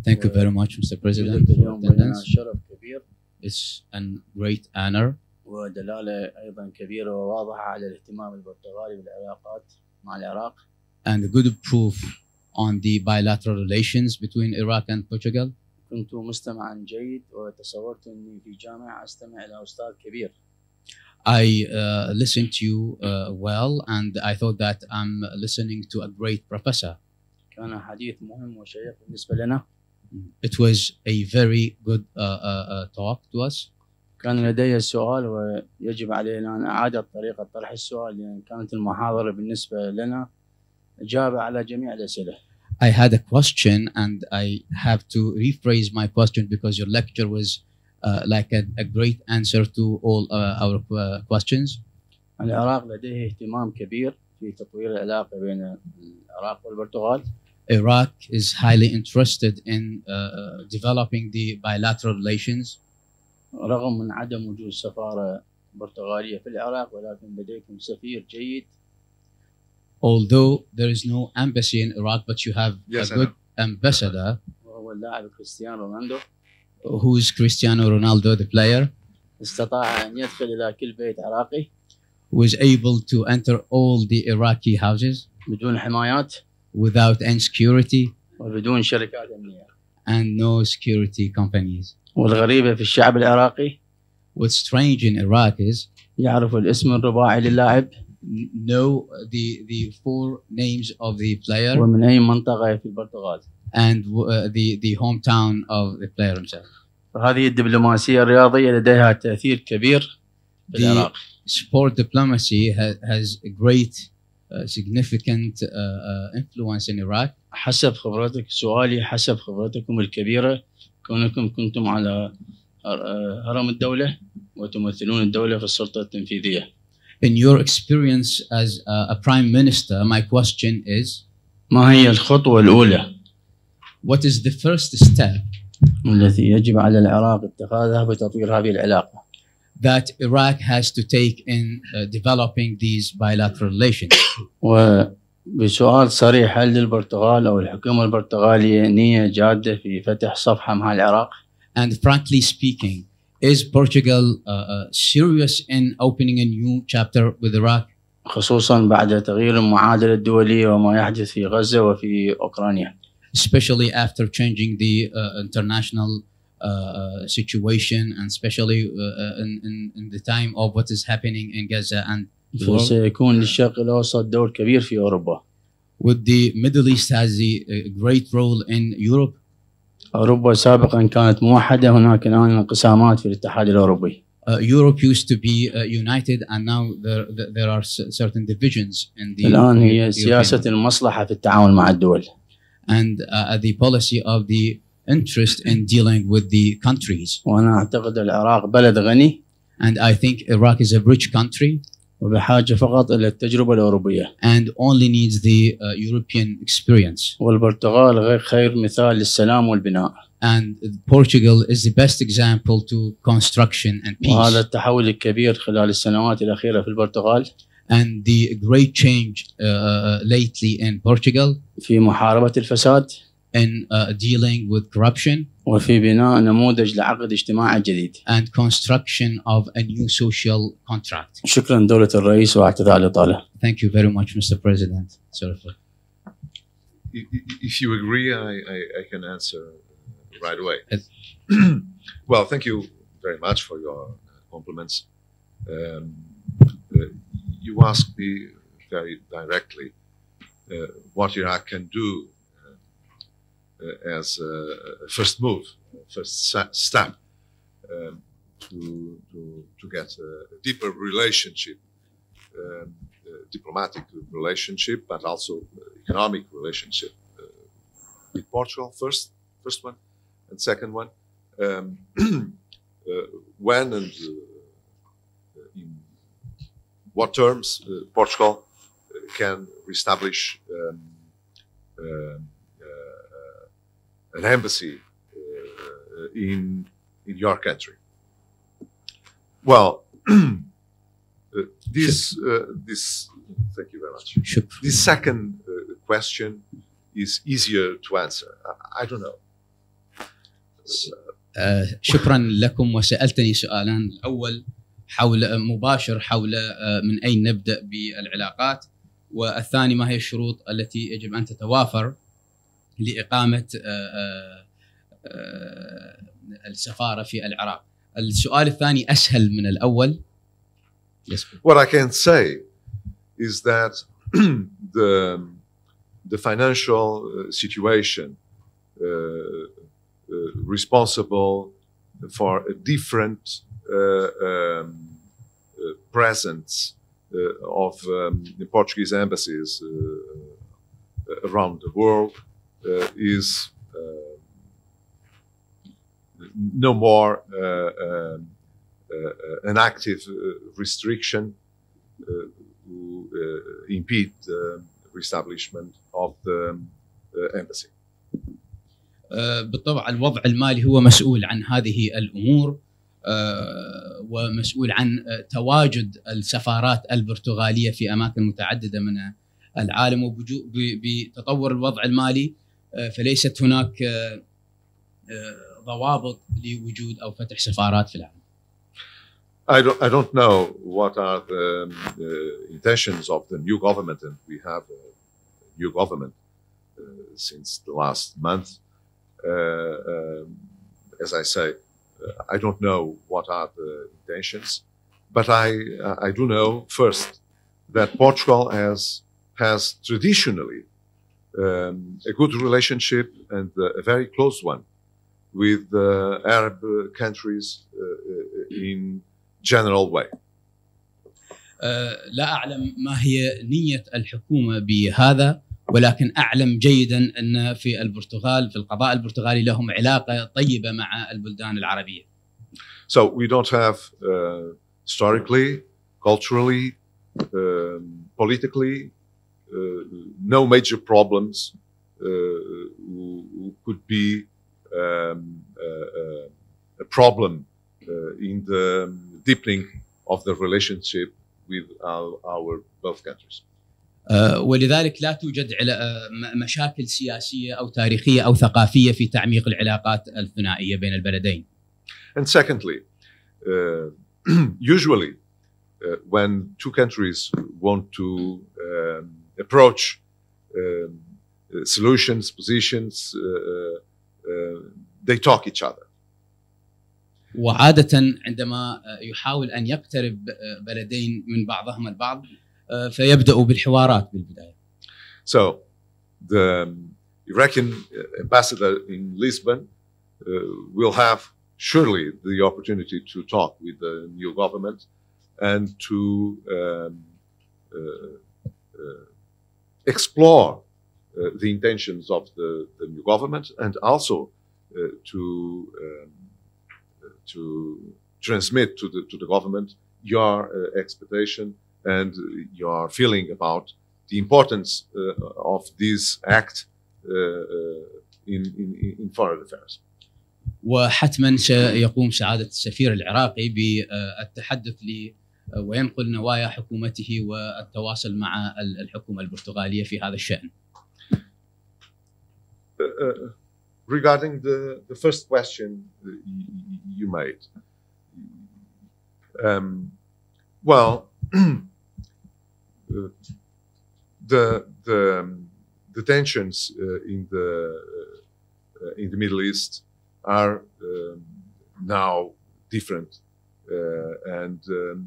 Thank you very much, Mr. President, for attendance. شرف كبير It's a great honor ودلالة أيضا كبيرة وواضحة على الاهتمام البرتغالي بالعلاقات مع العراق. and a good proof on the bilateral relations between Iraq and Portugal. كنت مستمعا جيد وتصورت أني في جامعة أستمع إلى أستاذ كبير. I listened to you well, and I thought that I'm listening to a great professor. كان حديث مهم وشيق بالنسبة لنا. It was a very good talk to us. كان لدي سؤال ويجب علينا أن أعادة طريقة طرح السؤال لأن كانت المحاضرة بالنسبة لنا إجابة على جميع الأسئلة. I had a question, and I have to rephrase my question because your lecture was like a great answer to all our questions. العراق لديه اهتمام كبير في تطوير العلاقة بين العراق والبرتغال. Iraq is highly interested in developing the bilateral relations. رغم من عدم وجود سفارة برتغالية في العراق ولكن لديكم سفير جيد. Although there is no embassy in Iraq, but you have Yes, a good ambassador, وهو اللاعب كريستيانو رونالدو. who is Cristiano Ronaldo, the player, استطاع أن يدخل إلى كل بيت عراقي who is able to enter all the Iraqi houses بدون حمايات without any security وبدون شركات أمنية. and no security companies. والغريبة في الشعب العراقي What's strange in Iraq is يعرف الاسم الرباعي للاعب know the four names of the player ومن أي منطقة في البرتغال. and the hometown of the player himself. فهذه الدبلوماسية الرياضية لديها تأثير كبير في The العراق. sport diplomacy has a great significant influence in Iraq. حسب خبرتك سؤالي حسب خبرتكم الكبيرة كونكم كنتم على هرم الدولة وتمثلون الدولة في السلطة التنفيذية. In your experience as a prime minister, my question is, ما هي الخطوة الأولى what is the first step التي يجب على العراق اتخاذها في تطوير هذه العلاقة؟ that Iraq has to take in developing these bilateral relations? وبسؤال صريح هل للبرتغال أو الحكومة البرتغالية نية جادة في فتح صفحة مع العراق؟ And frankly speaking, is Portugal serious in opening a new chapter with Iraq? خصوصا بعد تغيير المعادلة الدولية وما يحدث في غزة وفي أوكرانيا. Especially after changing the international situation, and especially in the time of what is happening in Gaza and the world. سيكون للشرق الأوسط دور كبير في أوروبا. Would the Middle East has a great role in Europe? أوروبا سابقا كانت موحدة هناك الآن انقسامات في الاتحاد الأوروبي. Europe used to be united, and now there are certain divisions in the الآن هي European- سياسة المصلحة في التعامل مع الدول. and the policy of the interest in dealing with the countries. وأنا أعتقد العراق بلد غني And I think Iraq is a rich country وبحاجة فقط إلى التجربة الأوروبية. and only needs the European experience. والبرتغال غير خير مثال للسلام والبناء. And Portugal is the best example to construction and وهذا peace. التحول الكبير خلال السنوات الأخيرة في البرتغال And the great change lately in Portugal في محاربة الفساد in dealing with corruption وفي بناء نموذج لعقد اجتماعي جديد. and construction of a new social contract. شكرا دولة الرئيس واعتذار على الإطالة. Thank you very much, Mr. President. Sorry for- If you agree, I can answer right away. Yes. Well, thank you very much for your compliments. You asked me very directly what Iraq can do as a first move, first step to get a deeper relationship, diplomatic relationship, but also economic relationship with Portugal. First one, and second one, when and in what terms Portugal can reestablish an embassy in your country. Well, this thank you very much. Shukran. This second question is easier to answer. I don't know. شكرا لكم. وسألتني سؤالان، الأول مباشر حول من أين نبدأ بالعلاقات، والثاني ما هي الشروط التي يجب أن تتوافر لإقامة السفارة في العراق. السؤال الثاني أسهل من الأول. What I can say is that the financial situation responsible for a different presence of the Portuguese embassies around the world is no more an active restriction to impede the reestablishment of the embassy. بالطبع الوضع المالي هو مسؤول عن هذه الأمور، ومسؤول عن تواجد السفارات البرتغالية في أماكن متعددة من العالم، وبتطور الوضع المالي فليست هناك ضوابط لوجود أو فتح سفارات في العالم. I don't know what are the intentions of the new government, and we have a new government since the last month. As I say, I don't know what are the intentions, but I do know first that Portugal has traditionally a good relationship and a very close one with the Arab countries in general way. لا أعلم ما هي نية الحكومة بهذا، ولكن أعلم جيدا أن في البرتغال في القضاء البرتغالي لهم علاقة طيبة مع البلدان العربية. So we don't have historically, culturally, politically, no major problems could be a problem in the deepening of the relationship with our both countries. ولذلك لا توجد مشاكل سياسية أو تاريخية أو ثقافية في تعميق العلاقات الثنائية بين البلدين. And secondly, usually when two countries want to approach solutions, positions, they talk each other. وعادة عندما يحاول أن يقترب بلدين من بعضهما البعض فيبدأ بالحوارات بالبداية. So the Iraqi ambassador in Lisbon will have surely the opportunity to talk with the new government and to explore the intentions of the new government, and also to transmit to the government your expectation and your feeling about the importance of this act in foreign affairs. وحتما سيقوم سعادة السفير العراقي بالتحدث وينقل نوايا حكومته والتواصل مع الحكومة البرتغالية في هذا الشأن. Regarding the first question you made, well, the tensions in the Middle East are now different, and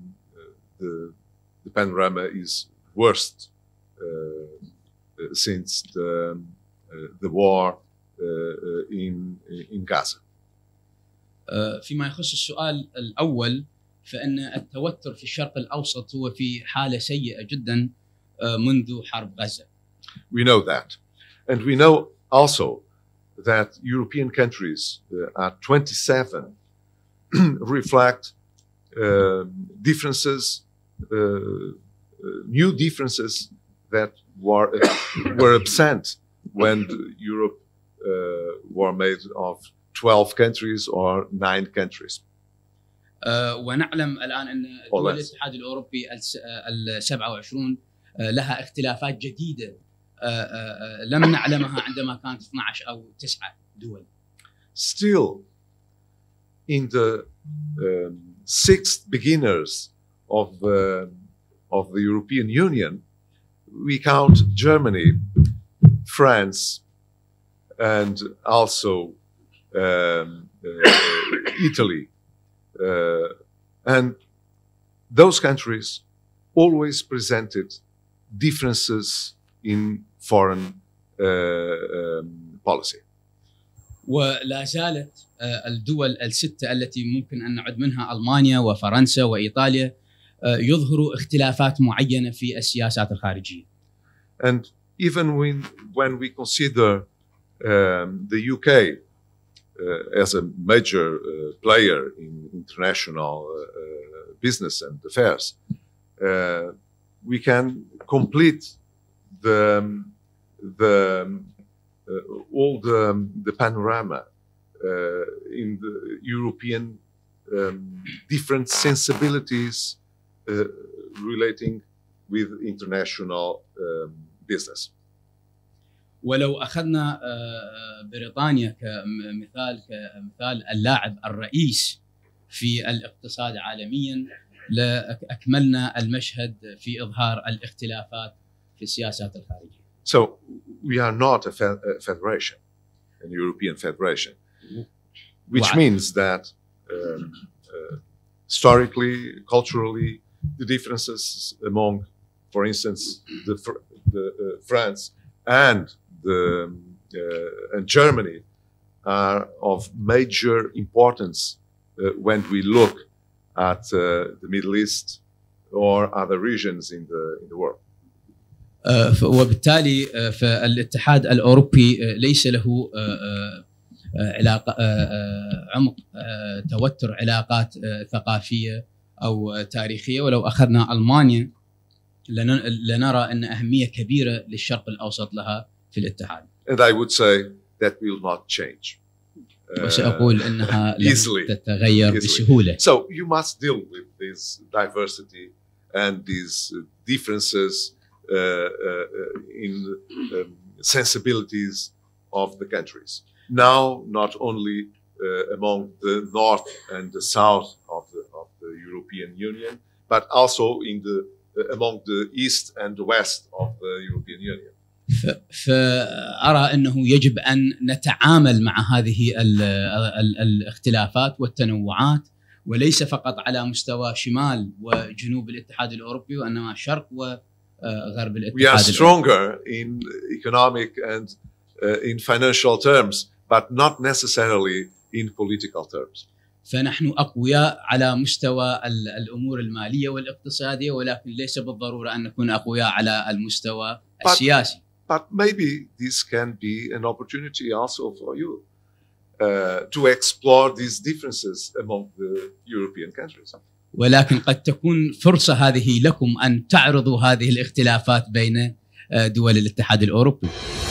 the panorama is worst since the war in Gaza. فيما يخص السؤال الأول، فإن التوتر في الشرق الأوسط هو في حالة سيئة جدا منذ حرب غزة. We know that, and we know also that European countries at 27 reflect differences, new differences that were absent when Europe were made of 12 countries or 9 countries. ونعلم الآن أن دول الاتحاد الأوروبي ال27 لها اختلافات جديدة لم نعلمها عندما كانت 12 أو 9 دول. still in the sixth beginners of the European Union, we count Germany, France, and also Italy. And those countries always presented differences in foreign policy. ولا زالت الدول الستة التي ممكن أن نعد منها ألمانيا وفرنسا وإيطاليا يظهروا اختلافات معينة في السياسات الخارجية. And even when we consider the UK as a major player in international business and affairs, we can complete all the panorama in the European different sensibilities relating with international business. ولو أخذنا بريطانيا كمثال اللاعب الرئيس في الاقتصاد عالميا، لأكملنا المشهد في إظهار الاختلافات في السياسات الخارجية. So we are not a federation, an European federation, which means that historically, culturally, the differences among, for instance, France and Germany are of major importance when we look at the Middle East or other regions in the world. وبالتالي فالاتحاد الأوروبي ليس له علاقة عمق توتر علاقات ثقافية أو تاريخية. ولو أخذنا ألمانيا لنرى أن أهمية كبيرة للشرق الأوسط لها في الاتحاد. And I would say that will not change. وسأقول أنها لن تتغير بسهولة. So you must deal with this diversity and these differences in sensibilities of the countries. Now, not only among the north and the south of the European Union, but also among the east and the west of the European Union. فأرى أنه يجب أن نتعامل مع هذه الاختلافات والتنوعات، وليس فقط على مستوى شمال وجنوب الاتحاد الأوروبي، وإنما شرق وغرب الاتحاد We are الأوروبي. stronger in economic and in financial terms, but not necessarily in political terms. فنحن أقوياء على مستوى الأمور المالية والاقتصادية، ولكن ليس بالضرورة أن نكون أقوياء على المستوى السياسي. But maybe this can be an opportunity also for you to explore these differences among the European countries. ولكن قد تكون فرصة هذه لكم أن تعرضوا هذه الاختلافات بين دول الاتحاد الأوروبي.